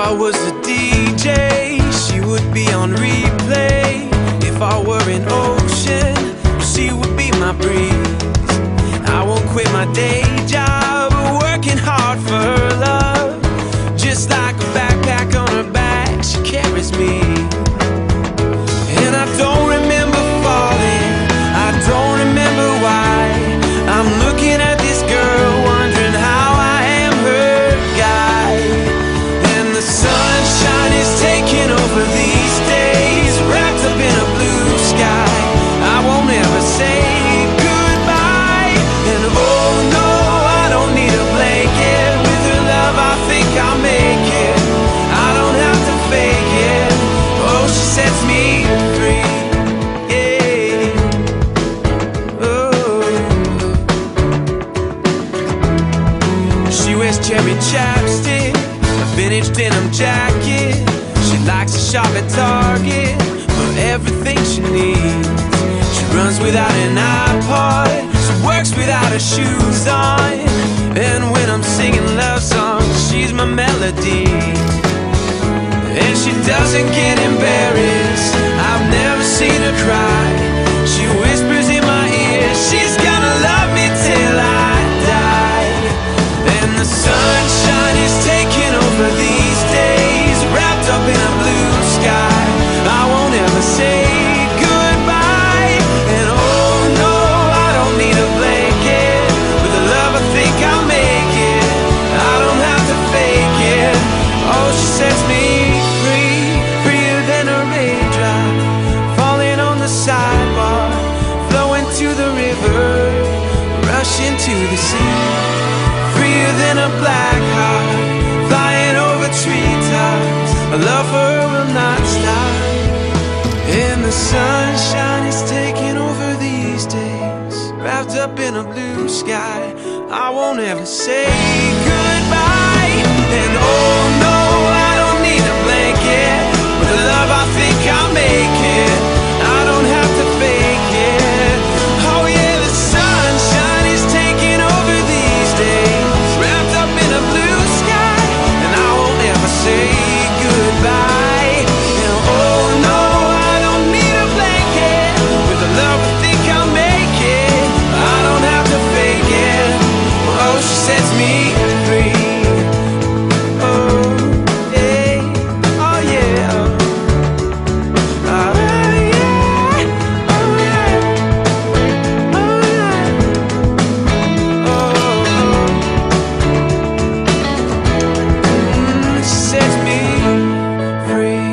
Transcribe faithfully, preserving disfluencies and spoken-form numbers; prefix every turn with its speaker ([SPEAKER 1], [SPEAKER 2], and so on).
[SPEAKER 1] I was a D J, she would be on replay. If I were an ocean, she would be my breeze. I won't quit my day job, working hard for her love. Just like a backpack on her back, she carries me. And I don't remember falling, I don't remember why. I'm looking at this girl, wondering how I am her guy. And the sunshine is taking over these days, wrapped up in a blue sky. I won't ever say goodbye. And oh no, I don't need a blanket. With her love I think I'll make it. I don't have to fake it. Oh, she sets me free. Cherry chapstick, a vintage denim jacket. She likes to shop at Target for everything she needs. She runs without an iPod, she works without her shoes on. And when I'm singing love songs, she's my melody. And she doesn't get embarrassed, I've never seen her cry. She whispers in my ear, she's gonna love me till I die. And the sunshine is taking over these days, wrapped up in a blue sky. I won't ever say goodbye. And oh no, I don't need a blanket. With the love I think I'll make it. I don't have to fake it. Oh, she sets me free, freer than a raindrop falling on the sidewalk, flowing to the river, rushing to the sea. Freer than a black heart, flying over treetops. A love for her will not stop. And the sunshine is taking over these days, wrapped up in a blue sky. I won't ever say goodbye. And oh no, I don't need a blanket. With the love I think I'll make it. I don't have to fake it. Oh yeah, the sunshine is taking over these days, wrapped up in a blue sky. And I won't ever say goodbye. And oh no, I don't need a blanket. With the love I think I'll make it. I don't have to fake it. Oh, she sets me free. Oh yeah, oh yeah, oh, oh yeah, oh yeah, oh yeah, oh. Mm, she sets me free.